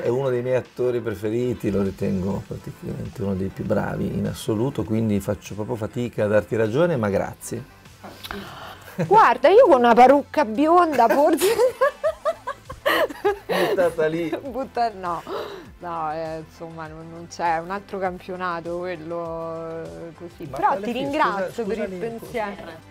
è uno dei miei attori preferiti, lo ritengo praticamente uno dei più bravi in assoluto, quindi faccio proprio fatica a darti ragione, ma grazie. Guarda, io con una parrucca bionda forse... Buttata lì. No, no, insomma non c'è un altro campionato quello così. Ma però ti ringrazio per il scusami, pensiero.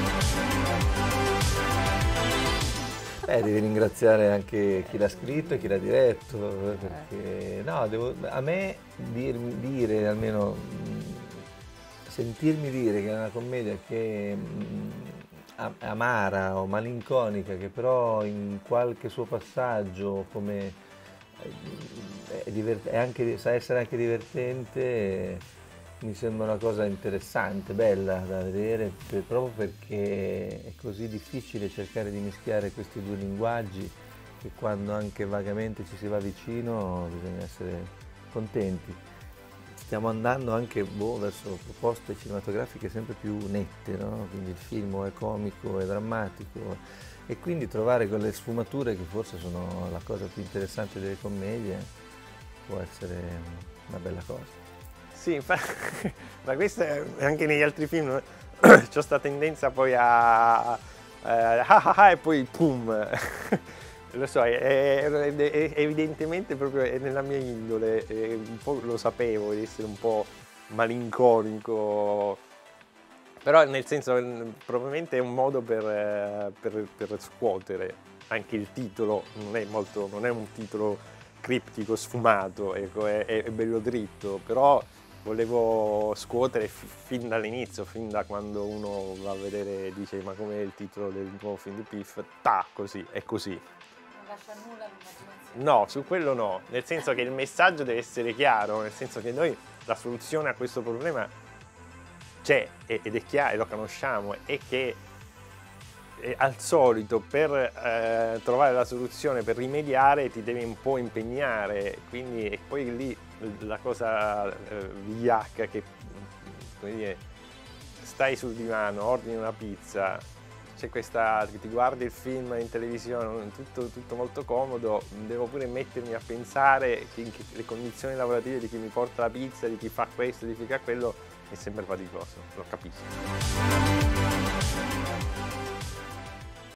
Devi ringraziare anche chi l'ha scritto e chi l'ha diretto, perché no, a me dire almeno sentirmi dire che è una commedia che amara o malinconica, che però in qualche suo passaggio come sa essere anche divertente, mi sembra una cosa interessante, bella da vedere, proprio perché è così difficile cercare di mischiare questi due linguaggi, che quando anche vagamente ci si va vicino bisogna essere contenti. Stiamo andando anche verso proposte cinematografiche sempre più nette, no? Quindi il film è comico, è drammatico, e quindi trovare quelle sfumature che forse sono la cosa più interessante delle commedie può essere una bella cosa. Sì, ma questo anche negli altri film c'è questa tendenza poi e poi pum. Lo so, è evidentemente proprio nella mia indole, un po' lo sapevo di essere un po' malinconico, però nel senso probabilmente è un modo per scuotere. Anche il titolo non è un titolo criptico, sfumato, ecco, è bello dritto, però volevo scuotere fin dall'inizio, fin da quando uno va a vedere e dice ma com'è il titolo del nuovo film di Piff, così, è così. Non lascia nulla all'immaginazione. No, su quello no, nel senso che il messaggio deve essere chiaro, nel senso che noi la soluzione a questo problema c'è ed è chiaro, e lo conosciamo, è che al solito per trovare la soluzione, per rimediare ti devi un po' impegnare, quindi e poi lì la cosa vigliacca che, come dire, stai sul divano, ordini una pizza, c'è questa, ti guardi il film in televisione, tutto molto comodo, devo pure mettermi a pensare le condizioni lavorative di chi mi porta la pizza, di chi fa questo, di chi fa quello, è sempre faticoso, lo capisco.